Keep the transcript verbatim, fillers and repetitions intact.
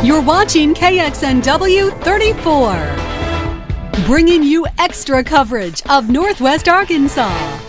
You're watching K X N W thirty-four, bringing you extra coverage of Northwest Arkansas.